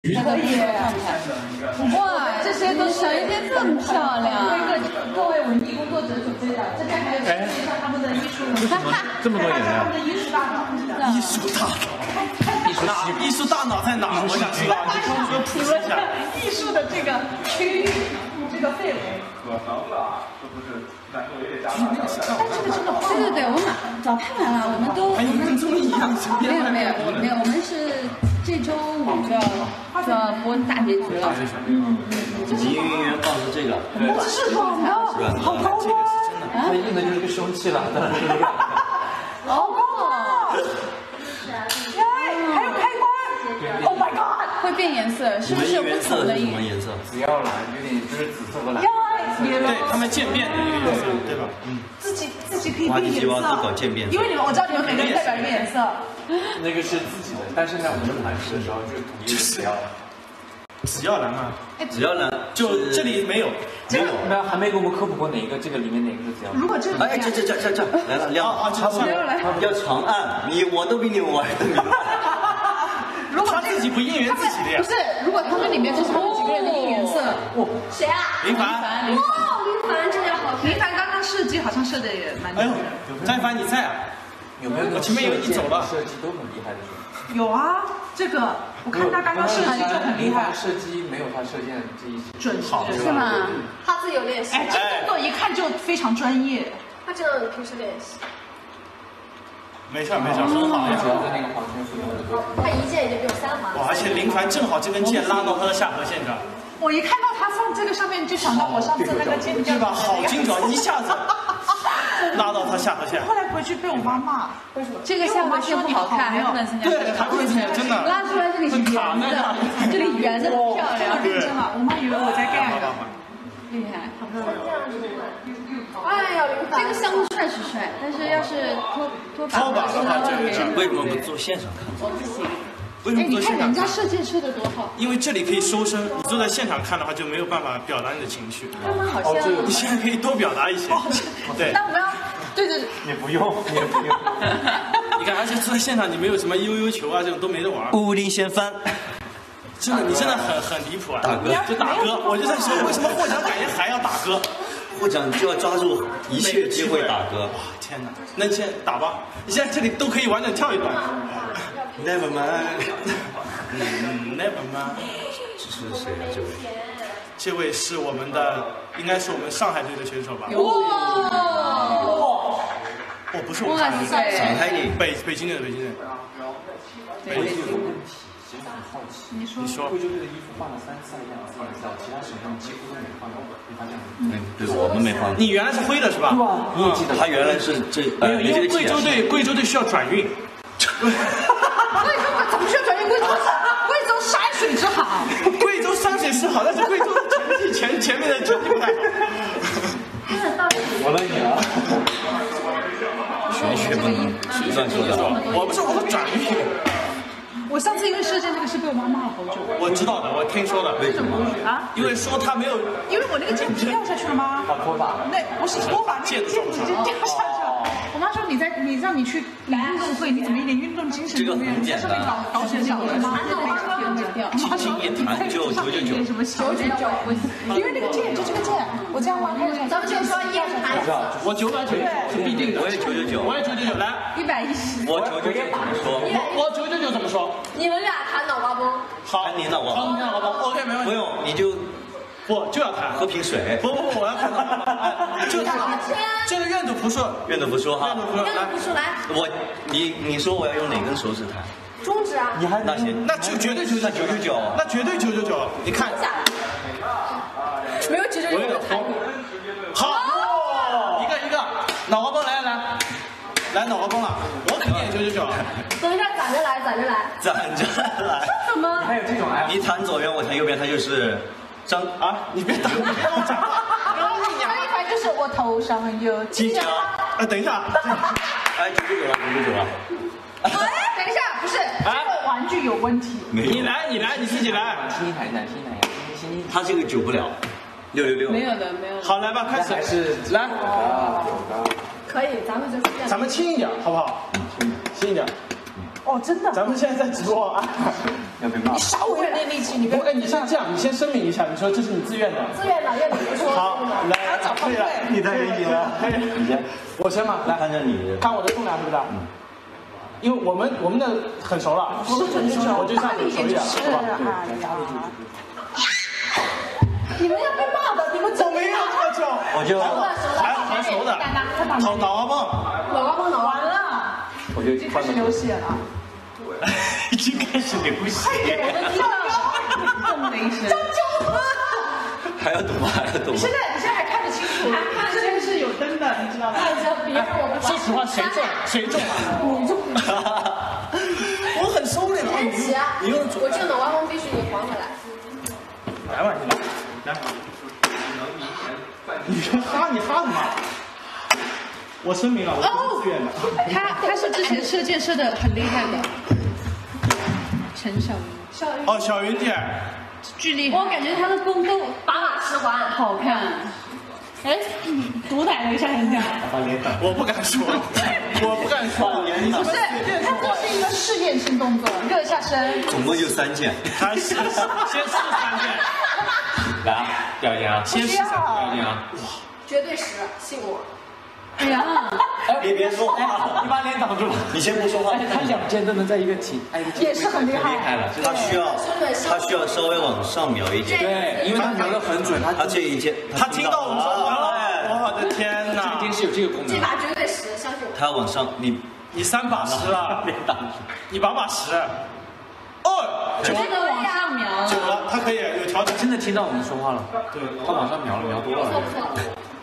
可以，哇，这些都是一些这么漂亮。 各位文艺工作者准备的，这边还有介绍他们的艺术， 这么多颜他们的艺术大脑， 艺术大脑，艺术大脑在哪？我想知道，你给我普及一下。 艺术的这个区域，这个氛围。 可能了，是不是？难度有点加大。 但这个真的对对对，我们早看完了，我们都还有跟综艺一样， 没有，我们是这周5就要播大结局了。 你圆圆放的这个， 这是软的，好高啊！ 它硬的就是个凶器了，当然是这个。 好高啊！还有开关 ！Oh my god！ 会变颜色，是不是不同的什么颜色？ 紫药蓝有点就是紫色和蓝。 对，他们渐变的一个颜色，对吧？ 自己可以变颜色。 搞渐变。 因为我知道你们每个人代表一个颜色。 那个是自己的，但是呢，我们谈试的时候就统一紫药。 紫药蓝嘛， 紫药蓝就这里没有， 那还没给我们科普过哪个这个里面哪个是紫药蓝？ 如果这哎，这来了，亮啊， 差不多要长按，我都比你玩的明白。 如果他自己不应援自己的呀？ 不是，如果他们里面就是他们几个人的应援色。 谁啊？ 林凡。 哇，林凡这样好看。 林凡刚刚设计好像设的也蛮。 哎呦，张一凡你在啊？ 有没有？ 我前面以为你走了。 设计都很厉害的是。 有啊，这个我看他刚刚设计就很厉害。 设计没有他射箭这一准好是吗？ 他自己有练习。 哎，这动作一看就非常专业。 他真的平时练习。 没事，很好。 主要在那个黄圈附近。 他一箭已经比我3环。 哇，而且林凡正好这根箭拉到他的下颌线上。 我一看到他放这个上面，就想到我上次那个尖叫。 对吧？好精准，一下子拉到他下颌线。 后来回去被我妈骂，为什么？ 这个下颌线不好看，还不能参加。 对，还不能参加，真的。 拉出来这里是圆的，这里圆的漂亮。 认真了，我妈以为我在干。 厉害。 哎呀，林凡。 这个项目帅是帅，但是要是拖把的话，这个为什么不做现场看？ 我不行。 为什么你看人家射箭射的多好。 因为这里可以收声，你坐在现场看的话就没有办法表达你的情绪。 他们好像。 你现在可以多表达一些。对。 那我们要对。 也不用。 你看，而且坐在现场你没有什么悠悠球啊，这种都没得玩。 武林掀翻。 真的，你真的很离谱啊！ 打歌就打歌，我就在说，为什么获奖感言还要打歌？ 获奖就要抓住一切机会打歌。 哇，天哪！那你先打吧，你现在这里都可以完整跳一段。Never mind，Never mind。 这是谁啊？这位？ 这位是我们的，应该是我们上海队的选手吧？ 哇！ 哦，不是我们上海队， 上海的， 北京的。 对。 你说， 贵州队的衣服换了3次的样子，其他省份几乎都没换过，你发现吗？ 对，我们没换。 你原来是灰的是吧？ 你也记得？ 他原来是这， 因为贵州队需要转运。 贵州怎么需要转运？贵州山水之好。 贵州山水是好，但是贵州的成绩前面的成绩不太好。 我问你了。 玄学不能乱说的。 我不是，我说转运。 我上次因为射箭这个事被我妈骂了好久。 我知道的，我听说的。 为什么？ 啊？ 因为说他没有， 因为我那个箭不是掉下去了吗？ 拖把。 那不是拖把，那个箭已经掉下去了。我妈说你让你去运动会，你怎么一点运动精神都没有？你在上面搞选手了吗？ 轻轻一弹就999。 什么999？因为那个箭就这个箭，我这样往后上， 咱们就说一人弹。 我999是必定的。 我也999。 我也999，来。 110。 我999怎么说？ 我999怎么说？ 你们俩弹脑瓜崩。 好， 你脑瓜崩。 你脑瓜崩 ，OK 没问题。 不用，你就就要弹。 喝瓶水。 不，我要弹脑瓜崩。就这个愿赌服输。 愿赌服输哈。 愿赌服输来。 你说我要用哪根手指弹？ 中指啊。 你还那行， 那就绝对999。那绝对999。你看。 没有999。 我有点慌。好，一个脑瓜崩来脑瓜崩了，我肯定也999。 等一下，攒着来。 站着来。 什么？ 还有这种哎？ 你弹左边，我弹右边，它就是张啊！ 你别打我讲话。 还有一排就是我头上有犄角。 等一下。 哎，999了。 哎，等一下，不是，这个玩具有问题。 你来，你自己来。 听一弹。 他这个9不了，666。 没有的。 好，来吧，开始。 还是来。 可以，咱们就这样。 咱们轻一点，好不好？轻一点。 哦， 哦，真的。 咱们现在在直播啊， 要被骂。 你稍微有点力气，你不要。 哎，你先这样，你先声明一下，你说这是你自愿的。 自愿的，愿你不说。 好，来，可以了， 你太严谨了。 可以， 你先， 我先嘛，来， 看着你， 看我的重量是不是？因为我们的很熟了， 我们很熟， 我就像你熟一点，是吧？ 你们要被骂的，你们我没有喝酒， 我就还很熟的，脑花泵， 脑瓜碰脑完了， 我就已经开始流血了。 已经开始流血， 我们听到咚的一声。 还要懂吗？还要懂吗？ 你现在还看得清楚，看这边是有灯的，你知道吗？ 别人我不说实话，谁中啊？ 你中。 我很收敛的。 别急啊！我这个脑瓜碰必须你还回来。 来吧，你来。你哈什么？我声明了，我不是自愿的。 他是之前射箭射的很厉害的，陈小云。 哦，小云姐， 巨厉害。 我感觉他的弓都把马吃环。 好看。 哎，毒奶了一下人家。 我不敢说，我不敢说。 不是，他这是一个试验性动作，热一下身。 总共就3件。 他先试3件。 来，表演啊！ 先试3件表演啊！ 绝对实，信我。 哎呀， 别说话， 你把脸挡住了。 你先不说话。 他2件都能在一个体， 也是很厉害。 厉害了，他需要稍微往上瞄一点。 对，因为他瞄得很准， 他这一件， 他听到我们说完了，我的天哪！这个电视有这个功能。 这把绝对实，相信我。 他要往上，你 3把10了， 脸挡住， 你把10。 真的往上瞄了。 9了，他可以有调整。 真的听到我们说话了，对，他往上瞄了，瞄多了。 不错。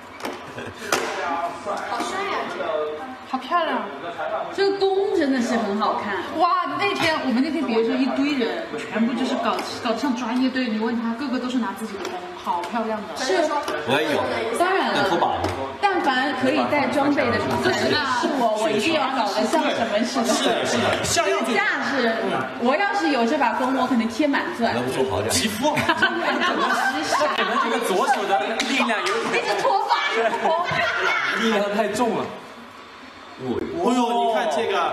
好帅呀！ 好漂亮。 这个弓真的是很好看。 哇，我们那天比如说一堆人，全部就是搞得像专业队，你问他，个个都是拿自己的弓，好漂亮的。 是说， 我也有， 当然了， 拖把。 但凡可以带装备的人，是我一定要搞得像什么似的。 是的，像样最。 架势，我要是有这把弓，我肯定贴满钻。 要不说好点。 皮肤。 可能这个左手的力量有点。 这是脱发。 力量太重了。 哦呦，你看这个。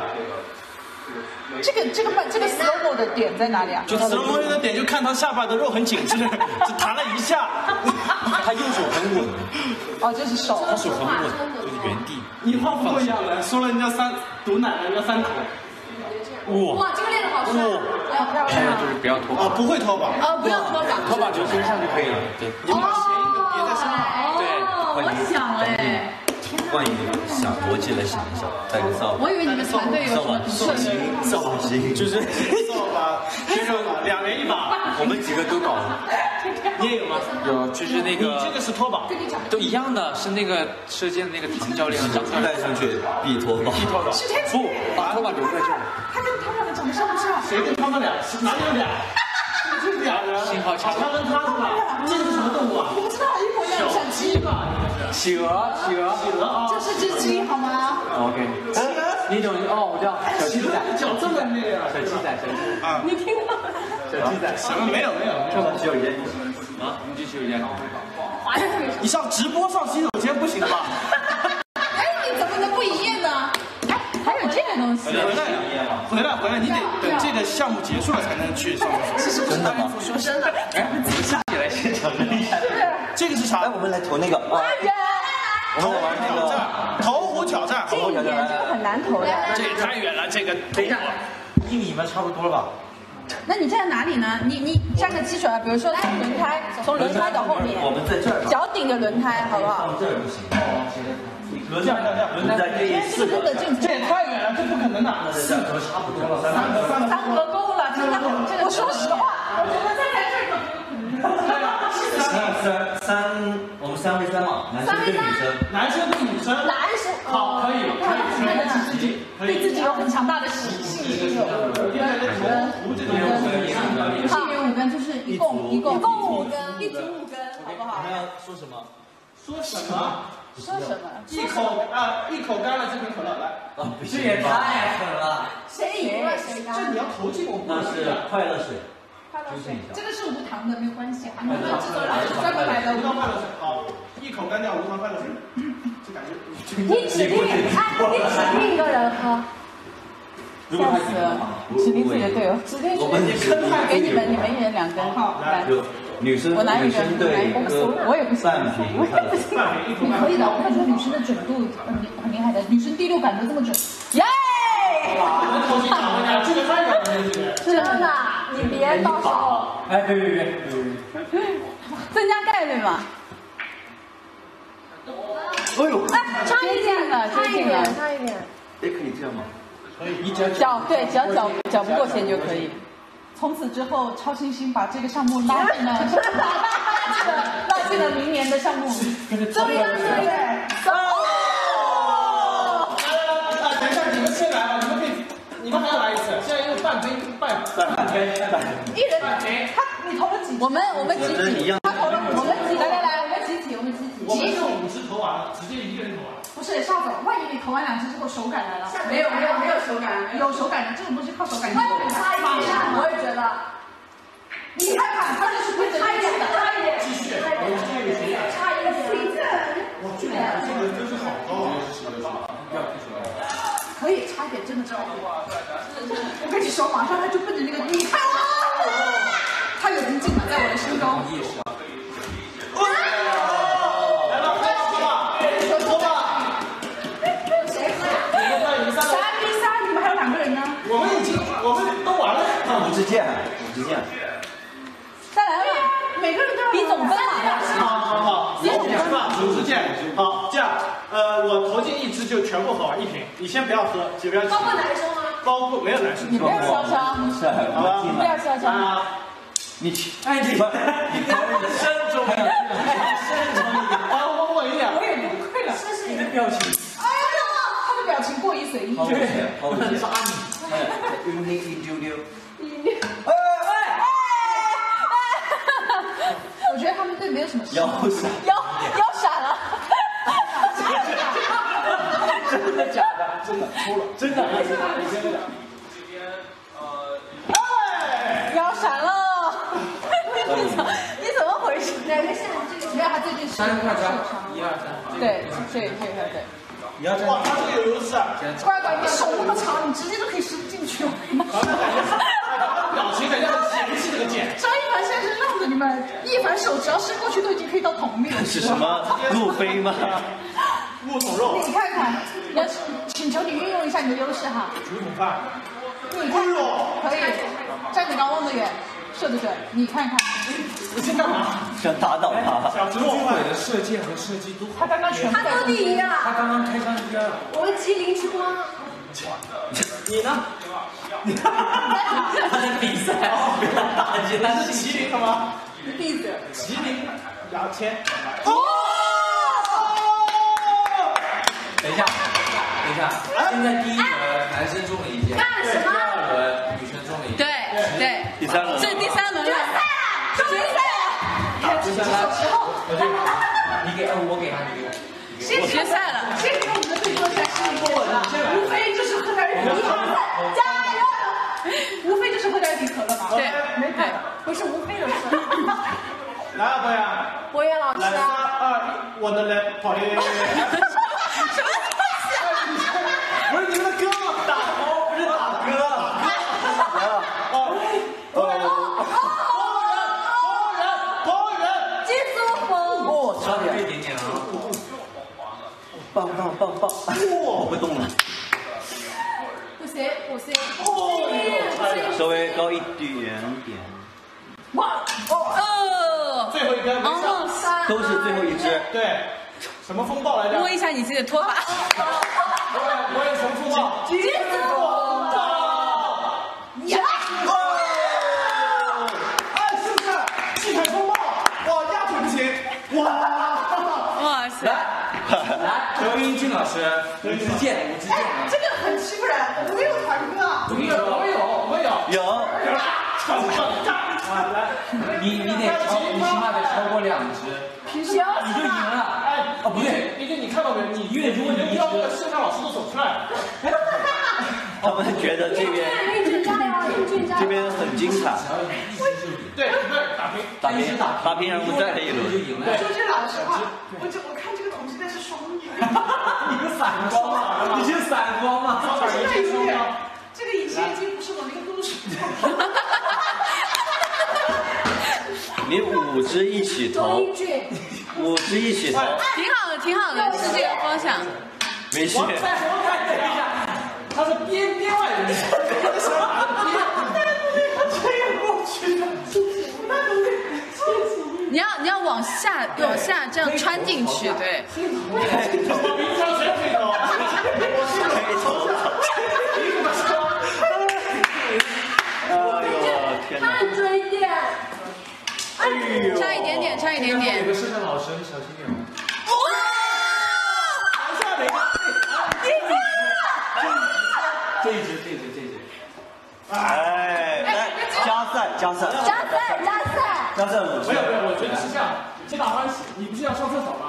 这个 slow 的点在哪里啊？ 就 slow 的点就看他下巴的肉很紧致，只弹了一下。 他右手很稳。 哦，这是手。 他手很稳，就是原地。 你话不一样了，说了人家毒奶了人家3口。 哇，这个练得好帅。 好漂亮。 就是不要拖把。 不会拖把。 不要脱把。 拖把就身上就可以了。对。 你把鞋别在身上。 对。 我想哎。 换一个逻辑来想一想，带个扫把。 我以为你们团队有什么设计。 扫把星就是扫把，就是2人1把。 我们几个都搞了。 你也有吗？ 有，就是那个。 你这个是拖把。 都一样的，是那个射箭那个唐教练和张教练带上去必拖把。 不，把拖把留在这儿。 他跟他俩长得像不像？ 谁跟他们俩？哪里有俩？这是2人。 信号强。 他跟他是吧？这是什么动物啊？ 我不知道，一模一样，像鸡吧？ 企鹅啊！ 这是只鸡好吗 ？OK。那种我知道，小鸡仔。 脚这么那个。 小鸡仔。 啊。 你听到？ 小鸡仔。 什么没有？ 这把洗手间。 啊，我们去洗手间。 你上直播上洗手间不行吧？ 哎，你怎么能不营业呢？ 哎，还有这个东西。 回来，你得等这个项目结束了才能去上厕所。 真的吗？ 说真的。 哎，下起来现场扔一下。 这个是啥？ 来，我们来投那个。我们玩那个投壶挑战。 这个很难投的。 这也太远了，这个。 等一下，1米嘛，差不多了吧？ 那你站在哪里呢？你站个基准啊，比如说从轮胎的后面。 我们在这儿。 脚顶着轮胎，好不好？ 放这儿不行。 轮胎这4个。 这也太远了，这不可能的。 4个差不多了 3个够了，真的。我说实话，我觉得再来这个。 我们3 v 3嘛，男生对女生。 男生对女生。好，可以。 对自己有很强大的信心。 不是1人5根，就是一共5根，1组5根，好不好？ 我们要说什么？ 说什么？一口干了这瓶可乐来。 这也太狠了。 谁赢了谁干？ 这你要投进我们。 那是快乐水。 这个是无糖的，没有关系啊。你们制作人是专门来的。 无糖快乐水，好，一口干掉无糖快乐水。这感觉。 你指定一个人喝。 吓死了！指定自己的队友，指定给你们，你们一人2根。好，来， 女生我拿一个， 对我也不行， 半瓶， 你可以的，我看出女生的准度很厉害的，女生第6感都这么准。耶！ 这个太远了， 真的，你别到时候。 哎，别， 增加概率嘛。 哎呦， 差一点了， 差一点，差一点。 也可以这样吗？ 可以，你只要脚对，只要脚不过线就可以。 从此之后，超新星把这个项目拉进了明年的项目。 怎么样？ 等一下，你们先来吧，你们还要来一次，现在用半杯。 一人你投了几？ 我们集体， 他投了我们集体，来，我们集体。 我们是5只投完了，直接1个人投完。 不是夏总，万一你投完2只之后手感来了？ 没有手感， 有手感的这种东西靠手感。 我也觉得。 你看看，他就是规则差一点的，差一点， 继续， 差一点。 哇，这个真是好高啊！ 可以差一点，真的差一点。我跟你说，马上他就奔着那个，你看，他有灵劲了，在我的心中。 来吧，说吧。 谁？3比3，你们还有2个人呢。 我们都完了。 五支箭。 再来吧， 每个人都要比总分嘛。 好，5支箭。好，这样，我投进1支就全部喝完1瓶，你先不要喝，不要急。 包括男生吗？ 包括没有男生。 你不要嚣张， 好吧， 不要嚣张。 你去， 哎，你慎重一点， 我稳一点。 我也崩溃了。 你的表情。 哎呀，他的表情过于随意。 好很抓你。 晕你一丢丢。 我觉得他们队没有什么事。 腰闪， 腰闪了。 真的假的？真的抽了，真的。 腰闪了。你怎么回事？ 哪个线？这个没有，他最近是 3块受伤。 1、2、3。 对。 哇，他这个有优势啊！ 乖乖，你手那么长，你直接就可以伸进去了。 表情感觉很嫌弃这个剑。 张一凡现在是让着你们，一凡手只要伸过去都已经可以到桶里了。 是什么路飞吗？ 木桶肉。 你看看，要请求你运用一下你的优势哈。 竹筒饭。 你看，可以，站得高望得远，射得准。你看看， 你在干嘛？ 想打倒他。 小直朱伟的射箭和射击都他刚刚全部他都第1啊！ 他刚刚开上1、2。 我们吉林之光。 你呢？ 他在比赛，打击他是麒麟什么？ 弟子。 麒麟牙签。 等一下，现在第1轮男生中了1箭， 干什么？ 第2轮女生中了1箭。 对。 第3轮。 这是第3轮了。决赛了。 决赛了。我给他，你给我。 决赛了。 先给我们的对手展示一波了，无非就是喝点饮料，加油！无非就是喝点可乐嘛。 对， 没对， 不是无非的事。 来啊，博雅。 博雅老师来，3、2、1，我的人跑的。 什么东西啊？ 不是你们的歌吗？打头不是打歌。 金苏风。 哦，差点。 一点点啊。 棒！我不动了。 不行。 稍微高一点点。 最后一根没上， 都是最后1支。 对，什么风暴来着？ 摸一下你这个拖把。 我也什么风暴？ 金子风暴。呀！ 哎，是不是？气海风暴，哇，压腿不行， 哇塞！ 来，周英俊老师，5支箭。 哎，这个很欺负人，我们没有团歌啊。 我有。 来，你起码得超过2支，你就赢了。 哎， 哦，不对， 毕竟你看到没有？你因为如果你要那个摄像老师都走出来了。 他们觉得这边很精彩。 对， 打平，然后再来1轮。 说句老实话，我看这个桶现在是双赢。 你是散光吗？ 这个已经洗衣机不是往那个都是。 你5只一起投，5只一起投， 挺好的，挺好的，是这个方向。 没事。 我在什么看？等一下，他是边外人， 你要往下这样穿进去，对。 我平常谁可以投？ 哎呦天哪！ 看准一点。 哎呦， 差一点点，差一点点。 有个摄像老师，你小心点。这一只。 哎，来加赛5只。 没有，我觉得是这样，皆大欢喜。你不是要上厕所吗？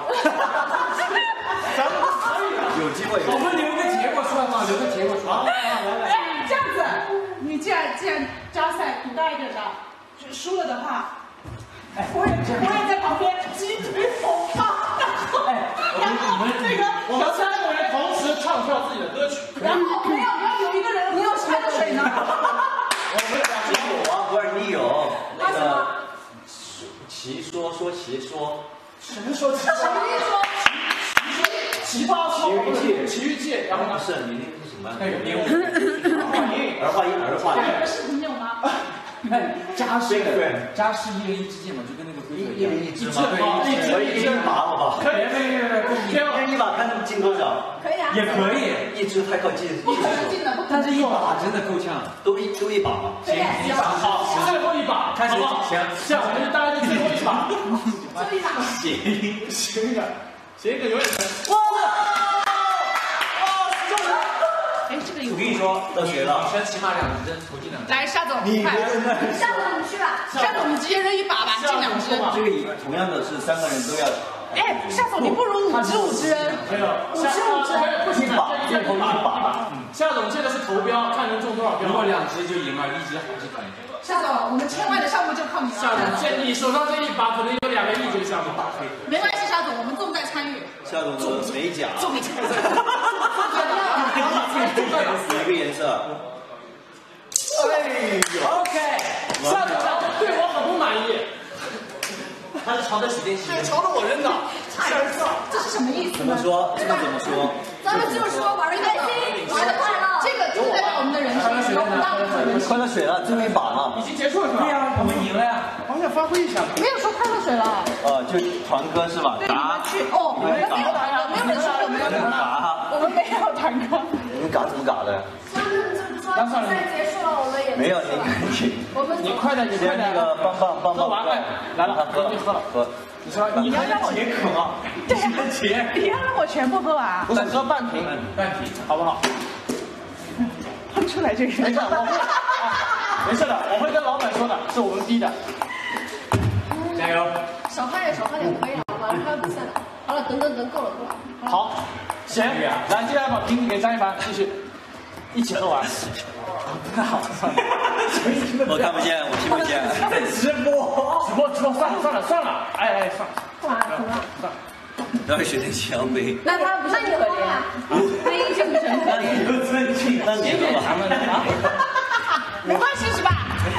有机会。 我们留个结果出来嘛，留个结果出来。 哎，这样子，你既然加赛赌大一点的，就输了的话，我也在旁边鸡腿捧他。 哎， 然后那个我们3个人同时唱跳自己的歌曲。 然后没有一个人，你有什么水呢？ 有啊，不是你有那什么个奇说， 什么说奇葩说？奇遇记，然后呢？ 不是你那个是什么？ 那个编舞。 儿化音。 你们视频有吗？ 看加是1人1支箭嘛，就跟那个规则一样。 1人1支吗？可以1把好不好？ 可以， 一人1把，看进多少？ 可以啊。 也可以， 一支太靠近， 不可能进的，不可能但是1把真的够呛。 都一把嘛。 可以啊。 好，最后1把， 开始好不好？ 行， 这样我们就大家就最后1把。 最后一把。 行一个永远成。哇！ 哎，这个有。 我跟你说， 都学了。 女生起码2支针，投进2支。 来，夏总， 你快！ 下次你去吧。 夏总，你直接扔1把吧，进2支。 这个同样的是3个人都要。 哎，夏总，你不如5支扔。 没有，5支不行 1把，最后1把。 夏总这个是投标，看能中多少标。 如果2支就赢了，1支还是可以。 夏总，我们1000万的项目就靠你了。 夏总，你手上这1把可能有2个亿这个项目。 没关系，夏总，我们重在参与。 夏总的美甲。 重在。 一个颜色。哎呦 OK， 夏总对我很不满意。 他是朝着水电气。 朝着我扔的。 这是什么意思呢？ 怎么说？这个怎么说？ 咱们就是说玩的开心，玩的快乐。 这个就代表我们的人生有很大的可能性。 快乐水了，最后1把嘛。 已经结束了是吧？ 对呀，我们赢了呀。 好想发挥一下。 没有说快乐水了。 就团歌是吧？ 对，你们去哦，我们没有团歌，没有人说我们要团歌，我们没有团歌。 你们嘎怎么嘎的？ 他们就是说比赛结束了，我们也没有，你赶紧。 我们你快点， 先那个棒喝完了，来了， 喝你喝了。 喝。 你要让我解渴吗？ 对呀，你要让我全部喝完， 不是喝半瓶，好不好？ 喷出来这个。 没事，我会，没事的，我会跟老板说的，是我们逼的。 加油！ 少喝点可以了，马上还要比赛了。好了，等，够了。 好，行，来，接下来把瓶子给张一凡，继续，一起喝完。那好，算了， 我看不见，我听不见。 直播，算了，哎，算了。 然后学点小杯。 那他不是你可怜，那英雄不是很可怜。 那你吧。 没关系是吧？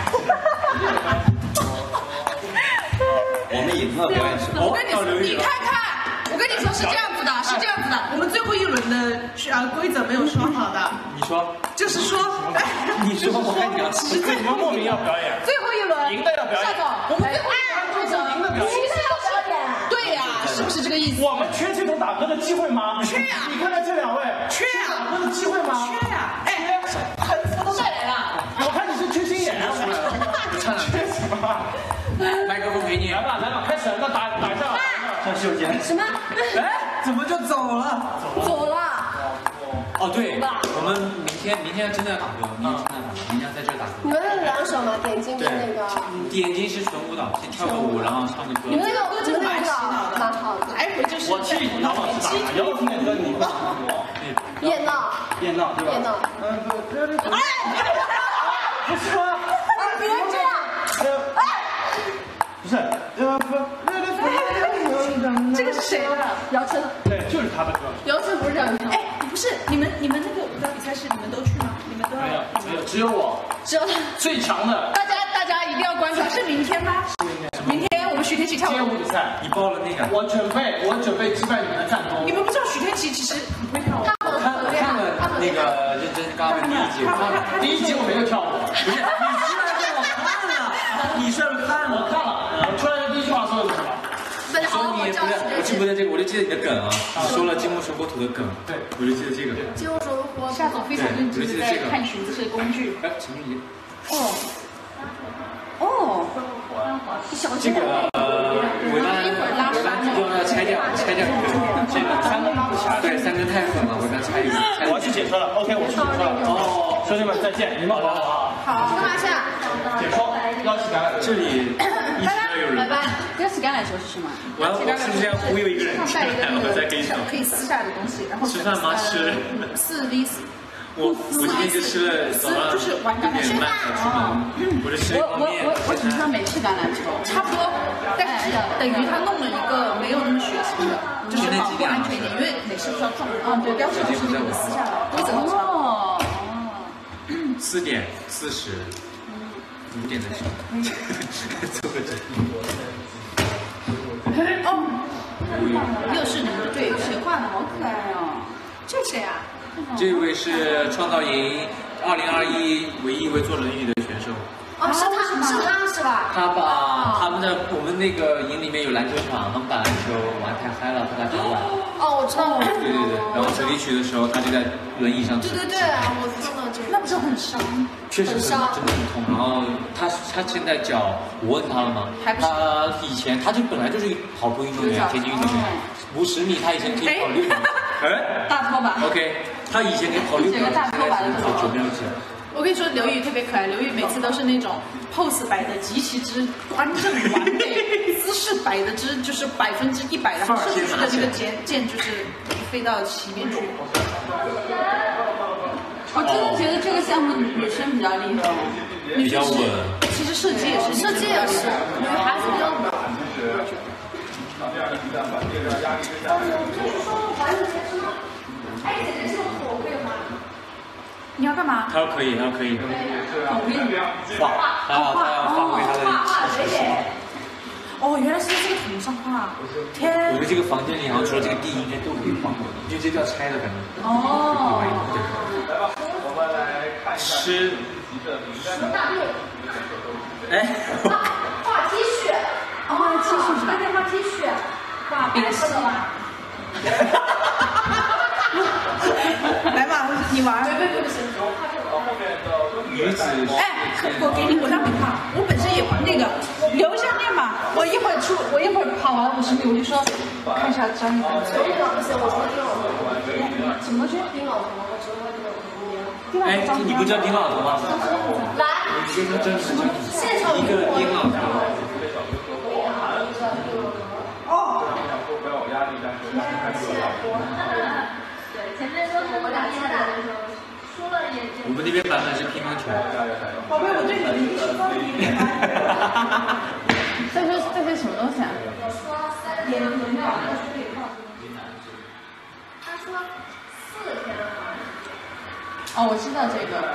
我们赢了，表演是。 我跟你说，你看看，我跟你说是这样子的，我们最后一轮的规则没有说好的。 你说， 就是说， 你说我看你要你们莫名要表演， 最后一轮赢的要表演。 夏总，我们最后一轮规则， 赢的表演。 对呀，是不是这个意思？ 我们缺这种打歌的机会吗？ 缺呀！ 你看看这2位， 缺呀！ 打歌的机会吗？ 缺呀！哎，横幅都带来了。 我看你是缺心眼啊！缺什么？ 麦克风给你。 来吧，开始，那打一下。 像秀娟。 什么？ 哎，怎么就走了？ 走了。 哦，对，我们明天真的要打歌，明天在这打歌。 你们那2首嘛，点睛跟那个。 点睛是纯舞蹈，先跳个舞，然后唱个歌。 你们那个歌真的蛮洗脑的，蛮好的。 来回就是我替老板打，姚老师那歌你会唱吗？ 叶闹对吧？叶闹。 哎， 不是吗？ 别这样。 不是， 这个是谁的？ 姚晨。 对，就是他的歌。 姚晨不是这样唱。 哎，不是，你们那个舞蹈比赛是你们都去吗？你们都没有，只有我， 只有他。 最强的。 大家一定要关注，是明天吗？明天我们许天琪跳街舞比赛， 你报了那个？ 我准备击败你们的战功。 你们不知道许天琪其实很会跳舞。 看了那个认真刚刚第一集，我看了。 第一集我没有跳舞， 不是，你居然给我看了， 我看了。我出来的第一句话说的是什么？ 大家好， 说你不是，我记不得这个，我就记得你的梗啊，你说了金木水火土的梗， 对， 我就记得这个。 金木水火土。 夏总非常认真的在看裙子是工具。 哎，陈俊怡。 哦，小这个我要拆掉这个三根拉不起来，对，三根太狠了，我刚拆一个。 我要去解说了 ，OK， 我去解说了。哦，兄弟们再见，你们好好。 好，干嘛去？ 解说，邀请橄榄球。 这里一直都有人。 拜拜。邀请橄榄球是什么？ 我是不是要忽悠一个人进来，我再给你可以撕下来的东西，然后吃饭吗？吃。 4v4。 我今天就吃了早上就是玩橄榄球。 我就吃了方面。 我平常没吃橄榄球， 差不多，但是等于他弄了一个没有那么血腥的，就是保护安全一点，因为美式不是要撞啊，对，标准就是那个撕下来，规则差不多。 4点40，5点的时候，做个整。 哦，又是你们的队友，谁画的？ 好可爱哦！ 这谁啊？ 这位是创造营2021唯一一位坐轮椅的选手。 哦，是他是吧？ 他把他们的我们那个营里面有篮球场，他们打篮球玩太嗨了，和他打完。 哦，我知道了。 对，然后水利曲的时候，他就在轮椅上。 对，我看到这个。 那不是很伤？ 确实是真的很痛。然后他现在脚，我问他了吗？他以前他就本来就是一个跑步运动员，田径运动员，50米他以前可以跑6米。哎， 大拖把。 OK， 他以前可以跑6米， 大拖把的跑9秒几。 我跟你说，刘宇特别可爱。刘宇每次都是那种 pose 摆的极其之端正完美，姿势摆的就是100%，然后射出去的这个箭就是飞到旗边去。 我真的觉得这个项目女生比较厉害， 比较稳。 其实射击也是， 女孩子比较稳。哎，姐姐是火会吗？ 你要干嘛？ 他可以。画，他要发挥他的气势。 哦，原来是在这个桶上画。天！ 我觉得这个房间里好像除了这个地应该都可以画，因为这叫拆的，反正。 哦。 我们来看吃。哎。 画 T 恤。 画 T 恤是吧？ 画 T 恤。画白色的吗？ 来吧，你玩。 不行。 女子。 哎，我给你，我让你画。我本身也那个留下面嘛，我一会儿跑完50米，我就说看一下张一凡。 不行，我说丁老头。 什么去？ 丁老头，我只会丁老头。 哎，你不知道丁老头吗？ 来， 你说真实， 现场一个丁老头。 哦。 对，前面说我俩现在的时候输了也。 我们那边版本是乒乓球。 宝贝，我对你的意识高一点。 这是什么东西啊？ 他说4天了。 哦，我知道这个。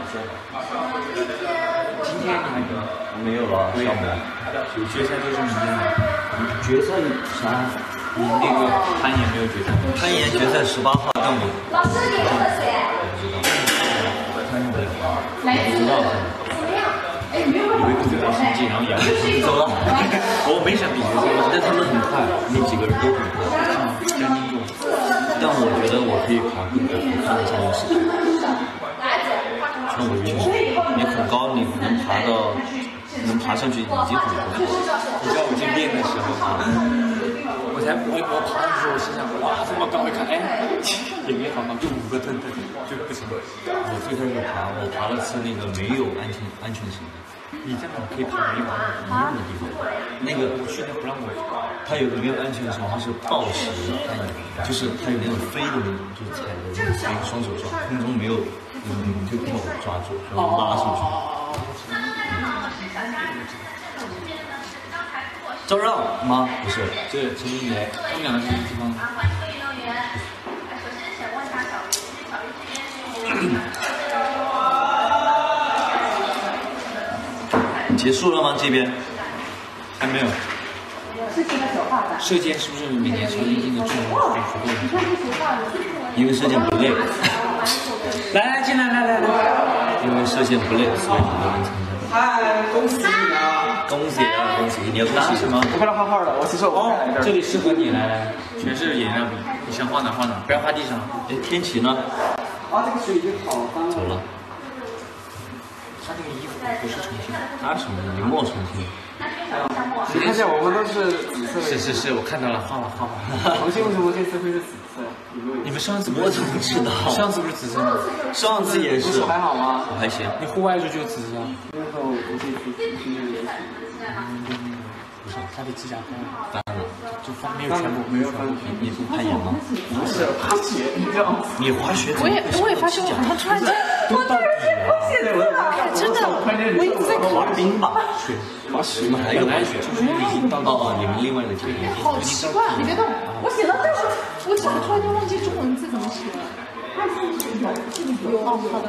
今天你还有？ 没有了，项目。 决赛就是明天了。 决赛啥？ 你那个攀岩没有决赛？ 攀岩决赛18号，但我老师，你喝水。 不知道。 以为不最好成绩，然后杨走了。我没想比决赛， 但他们很快，那几个人都很快。 真心重。 但我觉得我可以爬更高，我看了一下那个视频。那我觉得你很高，你能爬上去已经很高。 你知道我去练的时候啊，我爬的时候，我心想哇这么高，一看哎也没好高，就5个蹬就不行。 我最开始我爬了次那个没有安全绳的。 你这样可以爬没有的地方，那个我去年不让我， 它有个没有安全绳，它是抱石攀岩，就是它有那种飞的那种，就踩着双手抓，空中没有就不能抓住，然后拉上去。赵让吗？不是， 这陈明杰，他们两个是一个地方。 欢迎运动员。首先想问一下小鱼这边是结束了吗？这边还没有。射箭是不是每年曹晶晶的重要组织会？ 因为射箭不累。 来，进来，来。 因为射箭不累，所以很多人参加。 嗨，恭喜你啊！ 恭喜啊！恭喜！你要恭喜什么？ 我看到画画的，其实我这里适合你来，全是颜料笔，你想画哪画哪，不要画地上。 哎，天琪呢？ 啊，这个水已经好脏了。 走了。 他这个衣服不是重庆的， 他什么？林墨重庆。 你看见我们都是紫色的。 是，我看到了，画吧。 重庆为什么这次会是紫色？ 你们上次我怎么知道？ 上次不是紫色吗？ 上次也是。 还好吗？ 我还行。 你户外就紫色。 那时候我这次不是，他的指甲翻了， 就翻没有全部没有翻。 你不攀岩吗？ 不是滑雪，你知道吗？ 你滑雪？ 我也发现我好像突然间，我突然间不写字了，真的，我一直在滑冰吧？ 滑雪还有滑雪，就是你们另外的经验。 好奇怪，你别动，我写了，但是我怎么突然间忘记中文字怎么写了？有，好的。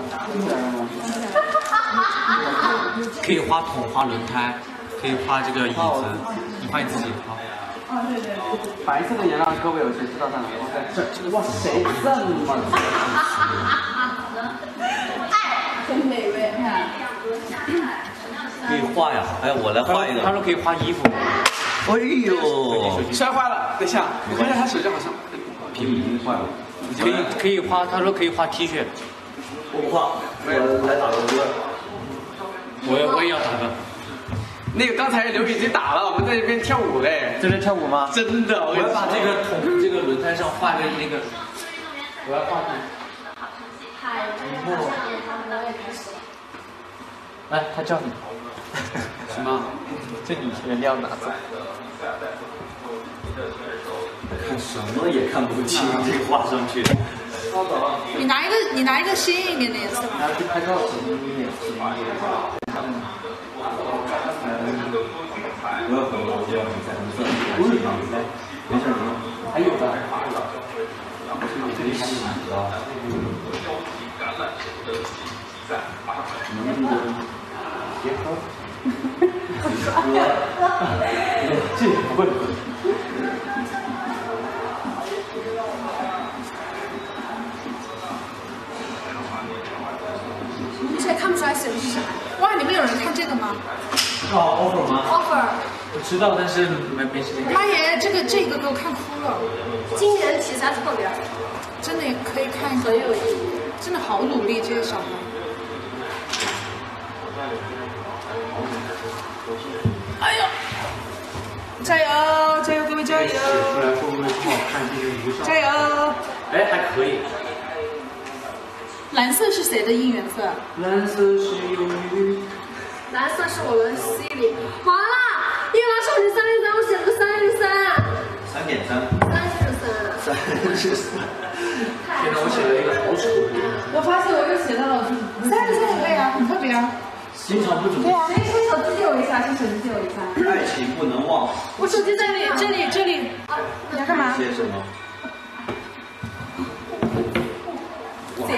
可以画桶，画轮胎，可以画这个椅子，你画你自己好。 对。 白色的颜料，各位有谁知道在哪里？哇，谁这么？ 很美味，看。 可以画呀！哎，我来画一个。 他说可以画衣服。 哎呦， 摔坏了，等一下，我看见他手机好像皮已经坏了。 可以画，他说可以画 T 恤。 我不画，我来打个歌。 我也要打歌。 那个刚才刘已经打了，我们在这边跳舞嘞。 在这跳舞吗？ 真的， 我要把这个桶这个轮胎上画个那个，我要画个。来，他叫你。 什么？ 这你原料拿走。 看什么也看不清，这个画上去。 你拿一个鲜艳一点的颜色吧。 拿去拍照时候不要很多，不要很彩色，不是这样子的，没事没还有的，这里洗了，结合，这不会。 现在看不出来写的是啥。哇，你们有人看这个吗 ？offer 吗 ？offer。 我知道，但是没时间。 妈耶，这个给我看哭了。 今年题材特别好， 真的可以看，很有意义。真的好努力，这些小孩。哎呦！加油，加油，各位加油！ 写出来会不会不好看？这个不上。 加油！ 哎，还可以。 蓝色是谁的应援色？ 蓝色是忧郁。 蓝色是我们 C 里。完了，叶老师你303，我写了个303。 3.3。 天哪，我写了一个好丑的。 我发现我又写到了 303可以啊，很特别啊。 经常不怎么。 对啊，先手机借我一下，先手机借我一下。 爱情不能忘。 我手机在这里。你要干嘛？ 写什么？ 姐。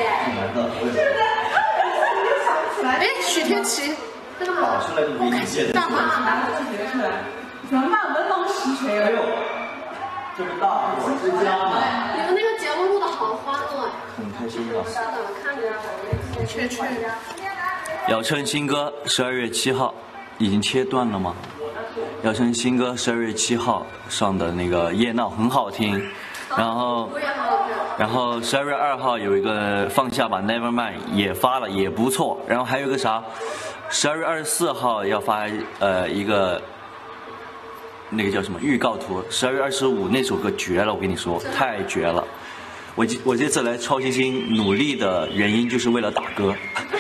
哎，许天琪， 打出来的不一写的。 大款。 怎么办？文盲实锤哎呦，这么大，我之家呢？ 你们那个节目录的好欢乐呀！ 很开心的。 是的，看着确。 姚琛新歌12月7号已经切断了吗？姚琛新歌12月7号上的那个《夜闹》很好听，然后12月2号有一个放下吧 Nevermind 也发了，也不错。然后还有一个啥，12月24号要发一个那个叫什么预告图，12月25那首歌绝了，我跟你说太绝了。我这次来超新星努力的原因就是为了打歌。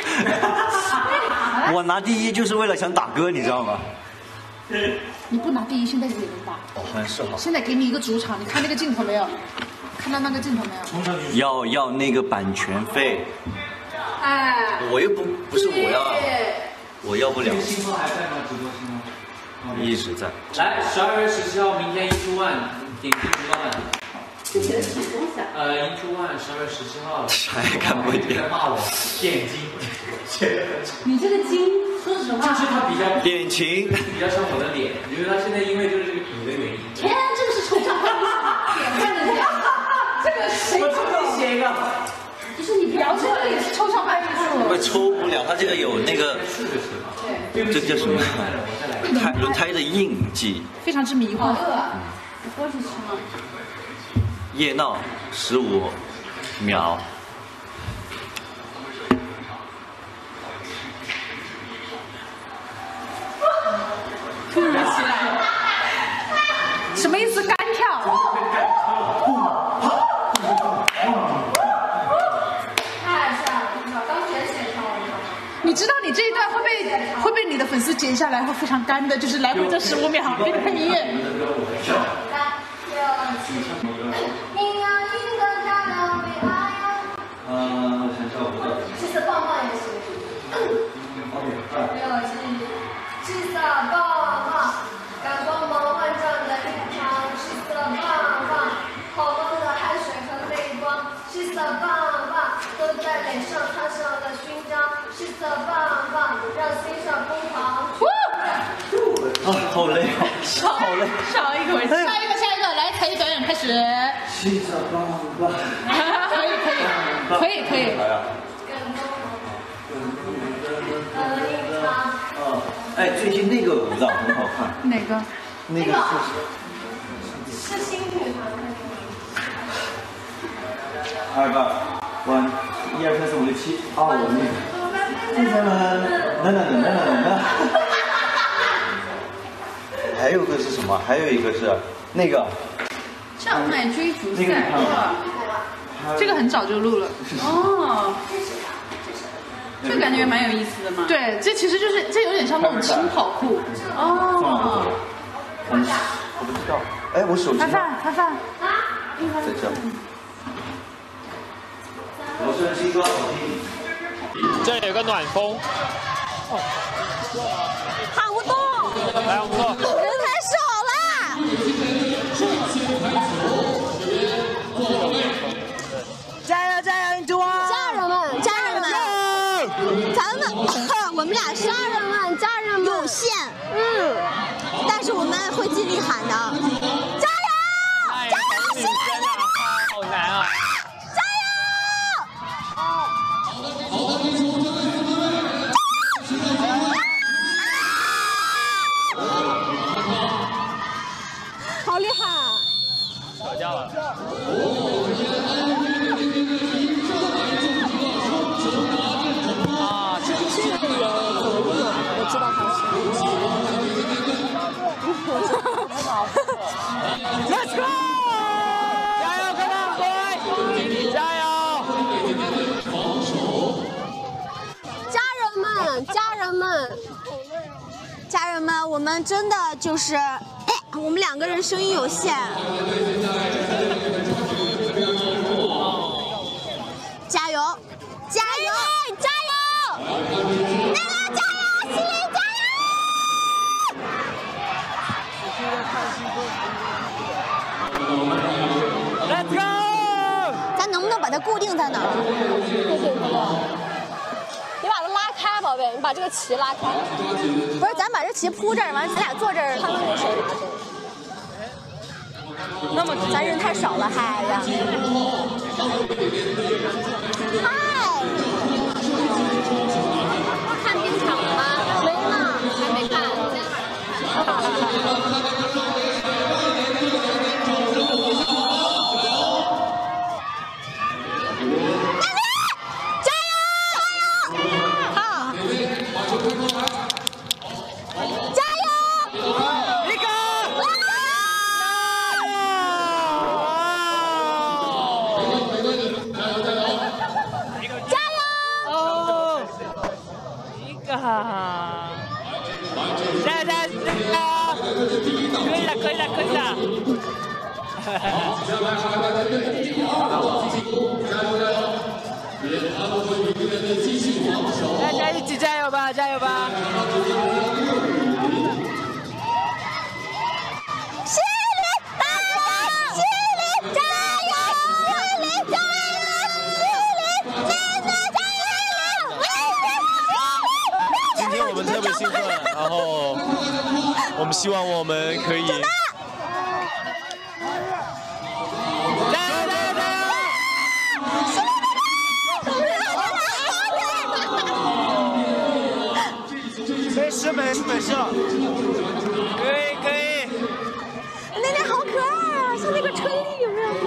我拿第一就是为了想打歌，你知道吗？ 你不拿第一，现在也能打。 哦，好像是哈。 现在给你一个主场，你看那个镜头没有？看到那个镜头没有？要那个版权费。 哎。 我又不是我要，我要不了。 信号还在吗？直播信号？ 一直在。 来，12月17号，明天1 One 点击直播版。 这写的什么东西啊 ？1 One 12月17号。 啥也看不见。 在骂我眼睛。 你这个金就是他比较点情， 比较像我的脸，因为他现在因为就是这个笔的原因。 天，这个是抽象派点看人家，这个谁我重新写一个。 就是你描述的也是抽象派艺术。 我抽不了，它这个有那个，这叫什么？轮胎的印记。 非常之迷幻。 我过去吃吗？ 叶闹15秒。 突如其来，什么意思？干跳？ 太帅了！刚学写唱了。 你知道你这一段会被你的粉丝剪下来，会非常干的，就是来回这15秒，给你配音乐。 我想想我的。 气色棒棒也行。气色棒棒，感光芒万丈的一场，气色棒棒，好浓的汗水和泪光，气色棒棒，都在脸上插上了勋章，气色棒棒，让心上疯狂。 好累啊，好累。 少一口气。下一个，来才艺表演开始。 气色棒棒。 可以。 哎，最近那个舞蹈很好看。 哪个？ 那个是新女团的 2个，1、2、3、4、5、6、7，我那个。还有个是什么？还有一个是那个上麦追逐赛。 这个很早就录了。 哦。这感觉蛮有意思的嘛。 对，这其实就是这有点像那种轻跑酷。 哦。 我不知道。哎，我手机。 摊贩。 在这。我是新歌好听。 这有个暖风。 喊不动。 来，我们坐。 人太少了。 加油加油，你中啊！ 家人们，我们俩是家人们有限，但是我们会尽力喊的，加油，加油，心里面好难啊！ 加油！好厉害！ 吵架了。 我知道他是。 Let's go！ 加油，跟他回！加油！ 家人们，我们真的就是我们2个人声音有限。加油！加油！加油！那个加油！心里加油！ Let's go！ 咱能不能把它固定在哪儿？你把它拉开，宝贝，你把这个旗拉开。不是，咱把这旗铺这儿，完了咱俩坐这儿，他们用手拿着。那么咱人太少了，嗨呀！嗨！看冰场了吗？没呢，还没看。 可以的。大家一起加油吧，加油吧！ 西里加油！西里加油！西里加油！西里加油！ 今天我们特别希望我们可以。 没事， 可以可以。 奶奶好可爱啊，像那个春丽有没有？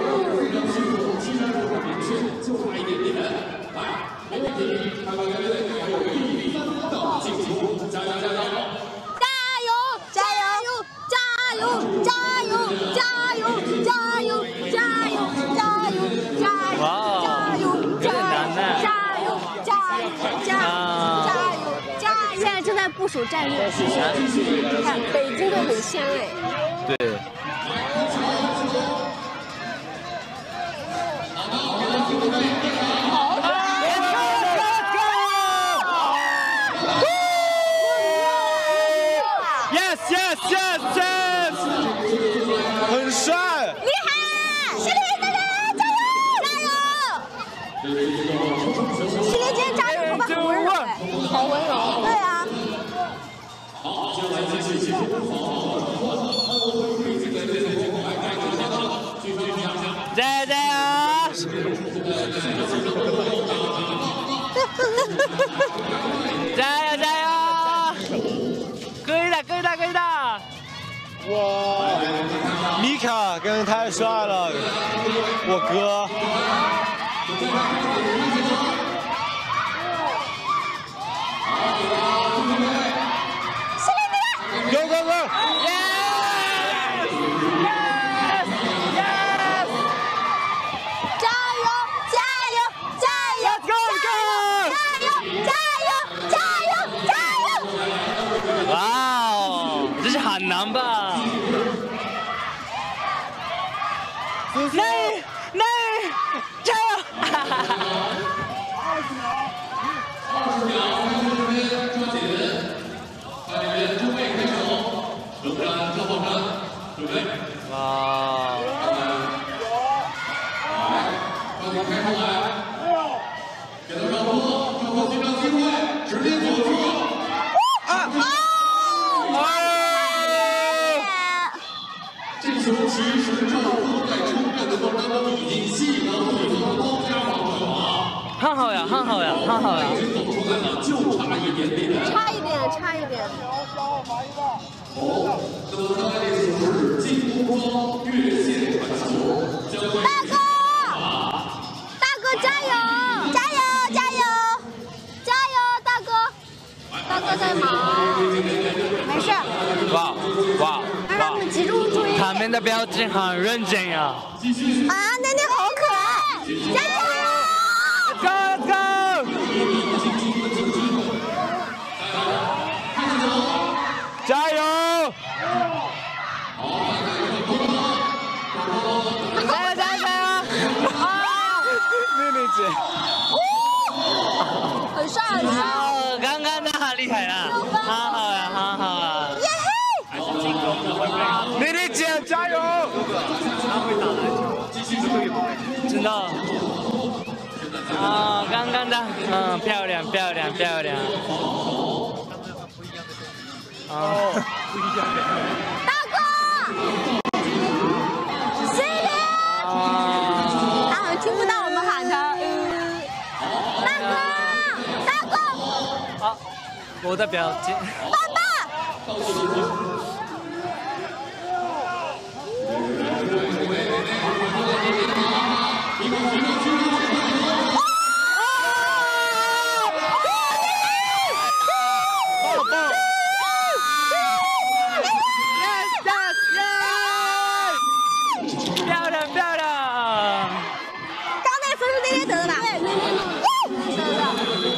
加油！加油！加油！加油！加油！加油！加油！加油！加油！ 哇，有点难呢。 加油！加油！加油！加油！现在正在部署战略。看北京队很香哎。 对。Yes yes yes yes， 很帅。 厉害！犀利大家加油！加油！犀利今天扎的头发很温柔哎，好温柔。对啊。 加油加油！加油加油！可以的可以的可以的！ 哇，米卡真的太帅了，我哥。 Go go go! Yes! Yes! Yes! 加油！加油！加油！ Go go! 加油！加油！加油！加油！ 哇哦，这是很难吧？内内，加油！哇！ 这球其实赵博在冲战的过程当中已经细囊对方包夹防守了。 很好呀，很好呀，很好呀。 走出来了，就差一点点。 差一点，差一点。 好，那么看来这就是进攻方越线传球， 大哥，大哥加油！加油！加油！加油，大哥！大哥在忙，没事。 哇哇！ 让我们集中注意。 他们的表情很认真呀！ 啊，奶奶好可爱！加油 ！Let's go！ 加油！加油加油加油！啊！妹妹姐， 很帅很帅。 哦，刚刚那很厉害了，很好呀，很好啊！ 耶嘿！ 妹妹姐加油！他会打篮球，继续可以吗？真的。啊，刚刚的，漂亮漂亮漂亮。哦，不一样的。 大哥，犀利！他好像听不到我们喊他。大哥，大哥。 好，我的表情。 爸爸。 漂亮漂亮！ 刚才分数那天得的吧？对，那天得的。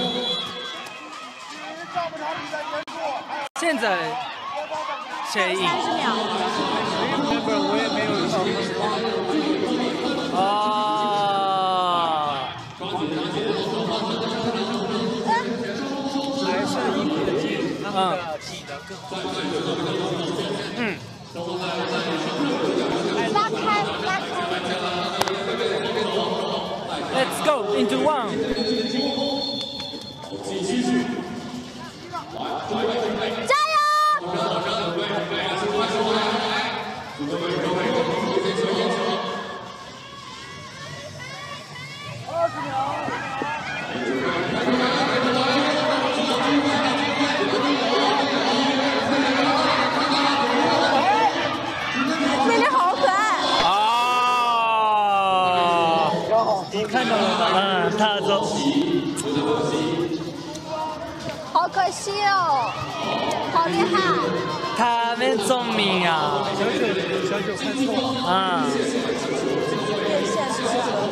现在谁赢 ？30秒。 我也没有啊。 还是一比的技，他们的技能更好。 嗯。 拉开，拉开。 Let's go into one。 加油！ 看到了吗？嗯，他走。 好可惜哦，好厉害！ 他们聪明啊！ 小九看错了。 啊。 变现出来了。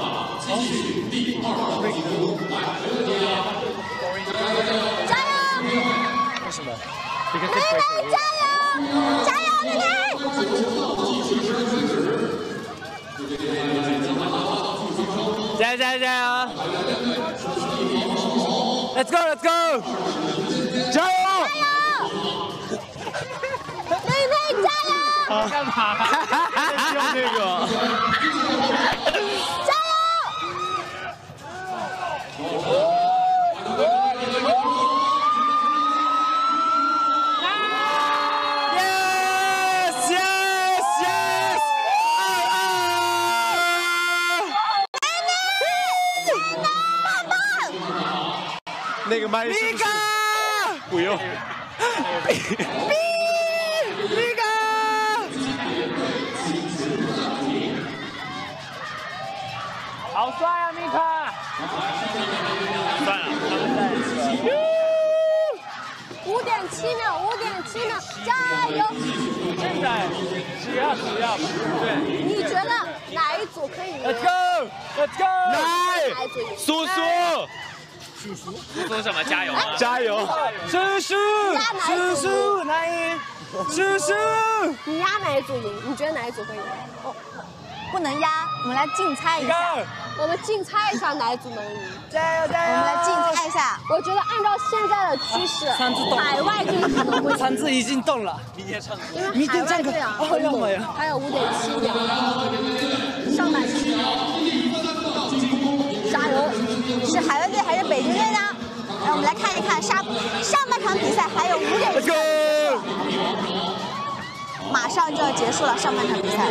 加油！ 为什么？ 妹妹加油！加油，妹妹！ 加油加油加油 ！Let's go Let's go！ 加油！ 妹妹加油！ 干嘛？用那个。 加油！ 那个麦是不是？不用。 米哥，好帅啊，米卡！算了 5.7秒，5.7秒，加油！ 现在只要，对。 你觉得哪一组可以赢 ？Let's go！ 来，叔叔。说什么？加油啊！ 加油！ 叔叔，哪赢？叔叔， 你压哪一组赢？你觉得哪一组会赢？哦，不能压，我们来竞猜一下。我们竞猜一下哪一组能赢。 加油！ 我们来竞猜一下。我觉得按照现在的趋势，海外队可能会。 铲子已经动了。 因为海外队啊，很猛，还有5.7秒。上半场。加油！是海外队还是北京队呢？让我们来看一看上半场比赛还有5.7秒，马上就要结束了。上半场比赛，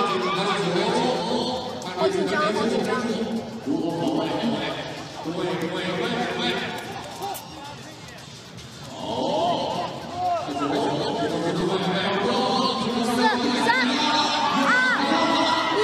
好紧张，好紧张。4、3、2、1。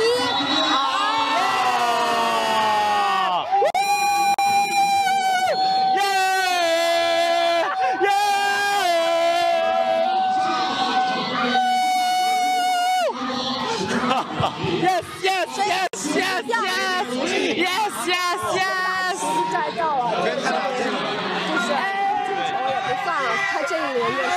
摘掉了，就是这个球也不算了，他这一轮也是，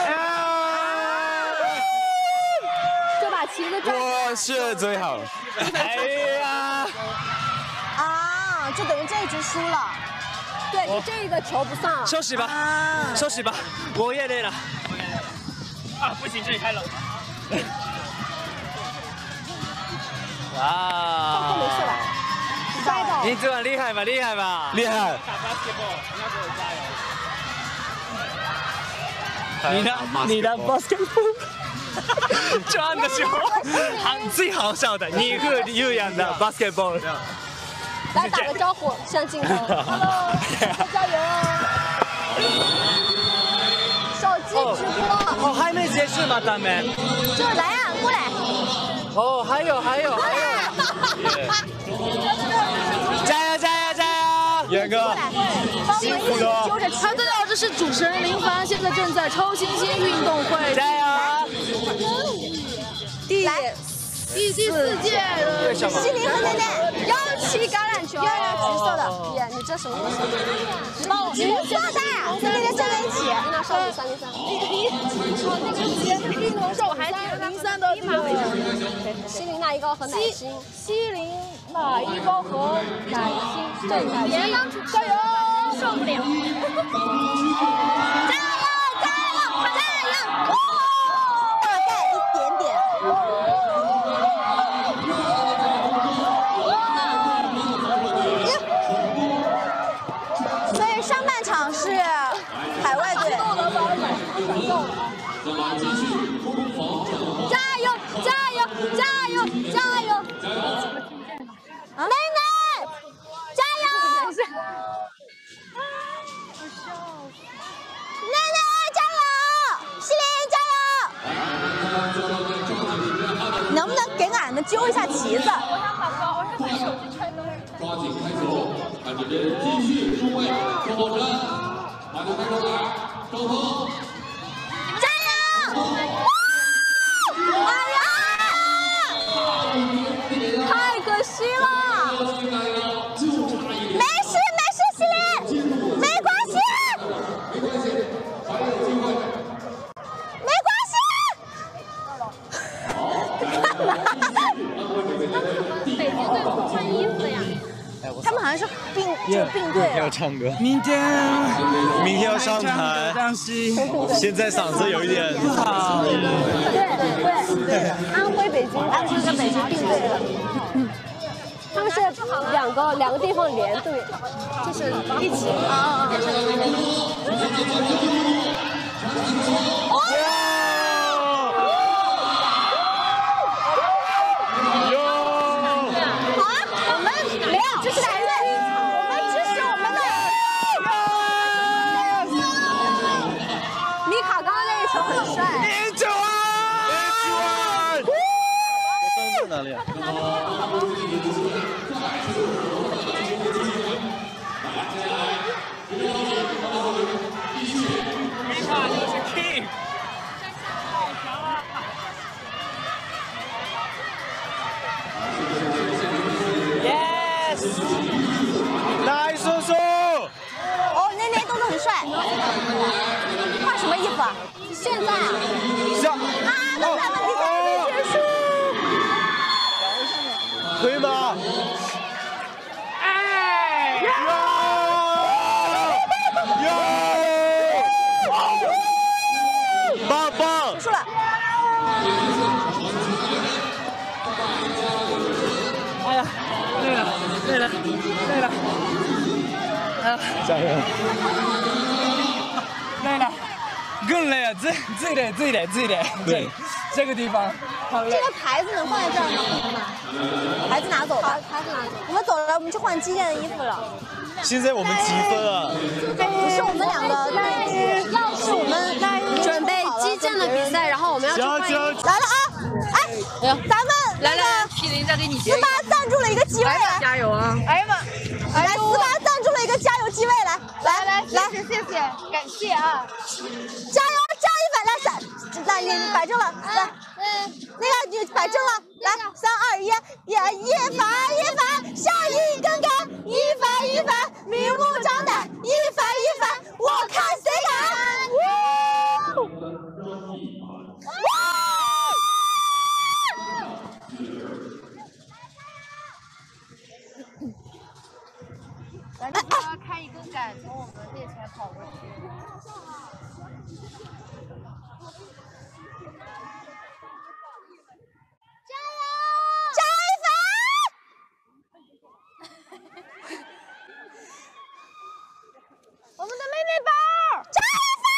就把旗子摘掉。 我是最好。哎呀！ 啊，就等于这一局输了。对你这个球不算了。 休息吧，休息吧，我也累了。啊，不行，这里太冷了。哇！ 没事吧？摔倒。 你这厉害吧？厉害吧？厉害。打 basketball， 你要给我加油。你的 basketball， 这样的时候，最好笑的，你和悠扬的 basketball。 来打个招呼，向镜头 ，Hello， 加油！手机直播。 哦，还没结束吗？咱们。 就是来啊，过来。 哦，还有。加油！元哥，辛苦了。 大家好，这是主持人林凡，现在正在超新星运动会。 加油！ 第4届的西林和妹妹要骑橄榄球，要橘色的。耶，你这什么东西？橘色的，跟那个站在一起。那少女303。那个运动手还是03的西林那一高和乃馨。 西林那一高和乃馨， 对，乃馨，加油！受不了！加油！大概一点点。所以上半场是海外队。加油！妹妹，加油！妹妹加油！西林加油！能不能给俺们揪一下旗子？我想把手机揣兜里。 球，看这边继续中卫周浩辰，马上开始打，周鹏， 加油！哎呀，太可惜了。没事没事，西林，没关系， 没关系，还有机会， 没关系。 北京队不换衣服呀？他们好像是并队了。 要唱歌，明天要上台，现在嗓子有一点好。 对，安徽跟北京并队了。他们是两个地方连队，就是一起啊。支持哪队？我们支持我们的。米卡刚刚那一球很帅。 在哪里啊？米卡就是 king。来，叔叔！ 哦，那动作很帅。换什么衣服啊？现在啊？啊，都在比赛没结束。 可以吗？哎！棒棒！ 结束了。 哎呀，累了。加油！累了，更累了，这里，对，这个地方好累。 这个牌子能放在这儿吗？牌子拿走吧。牌子拿走。我们走了，我们去换击剑的衣服了。 现在我们积分了。 不是我们两个对击，是我们准备击剑的比赛，然后我们要去换衣服。来了啊！哎，咱们来麒麟再给你斯巴赞助了一个机位， 加油啊！ 哎呀妈！来，斯巴赞助了一个加油机位，来， 谢谢，感谢啊！ 加油，加一百，来，你摆正了，来，那个你摆正了，来，3、2、1，一凡，下一根杆，一凡，明目张胆，一凡，我看谁敢！ 咱这要开一根杆从我们面前跑过去。 加一凡！我们的妹妹宝，加一凡！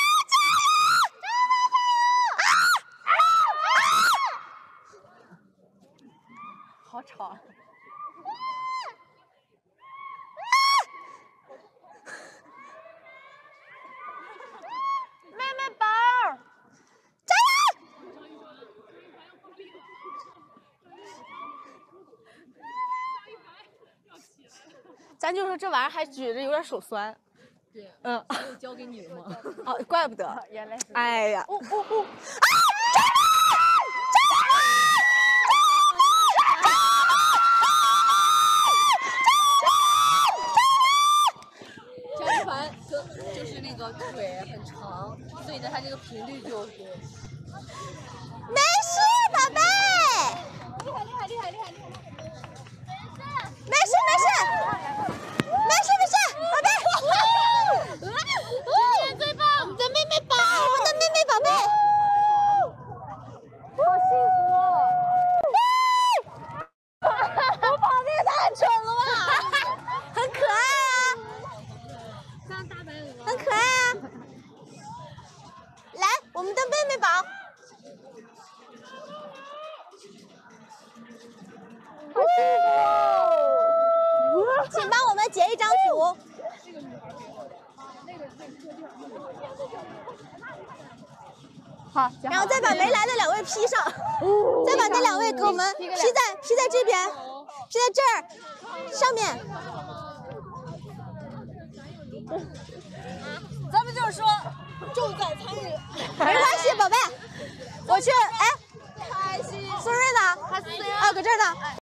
好吵啊！ 妹妹宝，加油！咱就说这玩意儿还举着有点手酸。 对， 有教给你的吗？ 哦，怪不得。 原来是。 哎呀！ 张一凡就是那个腿很长，所以呢，他这个频率就多。 没事，宝贝。厉害！没事，宝贝。今天最棒，我们的妹妹宝贝。好幸福哦！我跑的也太准了吧！很可爱啊。像大白鹅。很可爱啊。来，我们的妹妹宝。好幸福哦！请帮我们截一张图。好，然后再把没来的2位 P 上，再把那2位给我们 P 在这边，P 在这儿上面。 咱们就是说重在参与，没关系，宝贝，我去，哎，苏芮呢？哦，搁这儿呢。